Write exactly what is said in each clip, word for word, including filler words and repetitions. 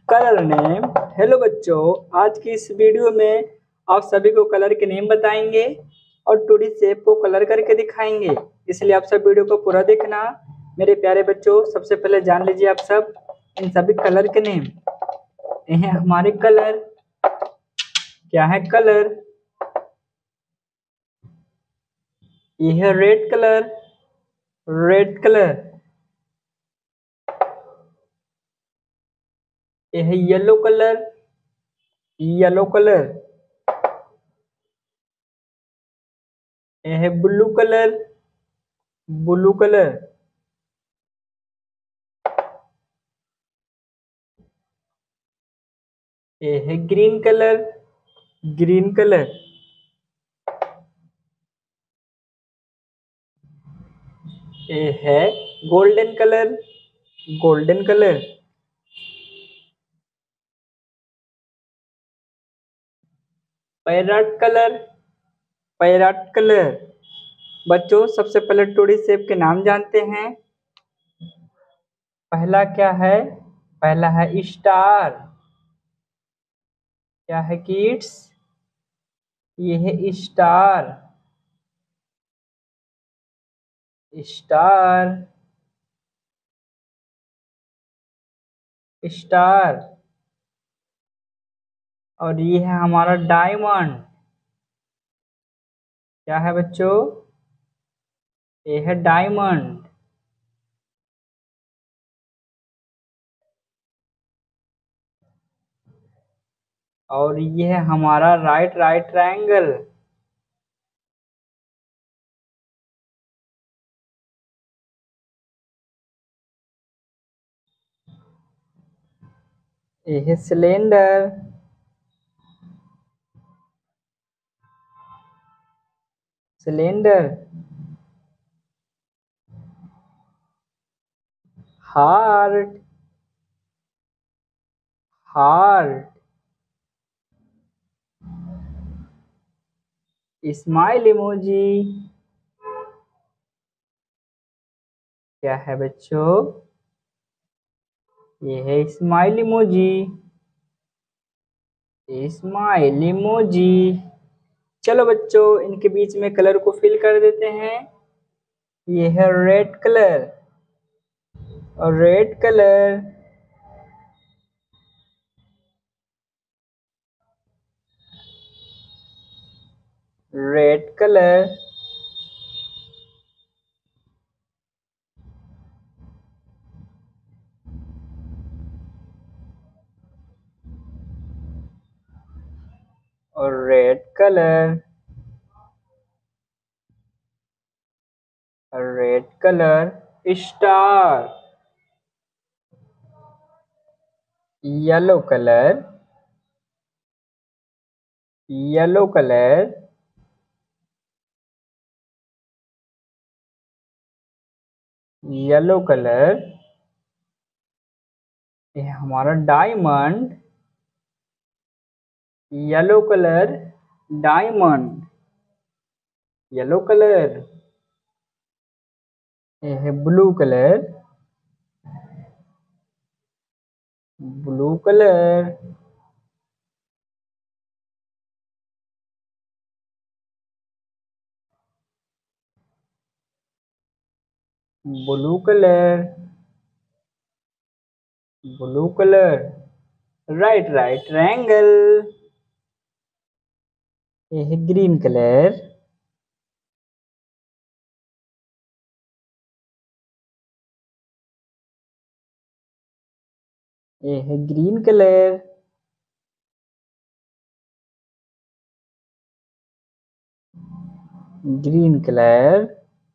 Colour name. Hello बच्चों, आज की इस वीडियो में आप सभी को कलर के नेम बताएंगे और टू डी शेप को कलर करके दिखाएंगे, इसलिए आप सब वीडियो को पूरा देखना। मेरे प्यारे बच्चों, सबसे पहले जान लीजिए आप सब इन सभी कलर के नेम। ये हैं हमारे कलर। क्या है कलर? ये है रेड कलर, रेड कलर। ये है येलो कलर, येलो कलर। ये है ब्लू कलर, ब्लू कलर। ये है ग्रीन कलर, ग्रीन कलर। ये है golden colour, golden colour. Parrot colour, parrot colour. बच्चों, सबसे पहले टू डी शेप के नाम जानते हैं। पहला क्या है? पहला है स्टार। क्या है किड्स? ये है स्टार, स्टार, स्टार। और ये है हमारा डायमंड। क्या है बच्चों? ये है डायमंड। और ये है हमारा राइट राइट ट्रायंगल। ये है cylinder, cylinder. Heart, heart. Smile emoji. क्या है बच्चों? ये है स्माइल इमोजी, स्माइल इमोजी। चलो बच्चों, इनके बीच में कलर को फिल कर देते हैं। ये है रेड कलर, और रेड कलर। Red colour. और red colour, red colour. Star. Yellow colour, yellow colour. Yellow colour. ये हमारा diamond, yellow colour, diamond, yellow colour. ये है blue colour, blue colour. Blue colour, blue colour. Right right triangle. ये है green colour, ये है green colour. Green colour.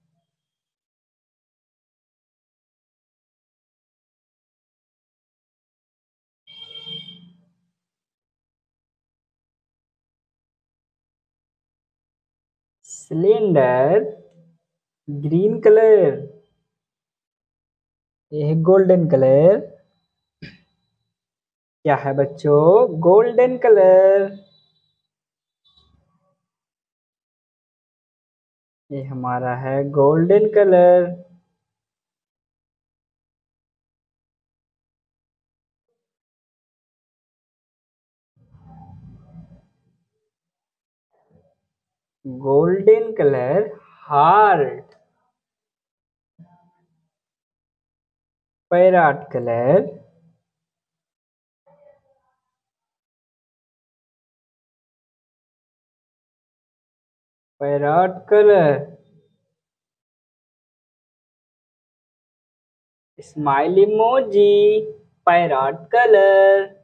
Cylinder, green colour. ये है गोल्डन कलर। क्या है बच्चों? Golden colour. ये हमारा है golden colour. Golden colour heart. Parrot colour parrot colour smile emoji parrot colour.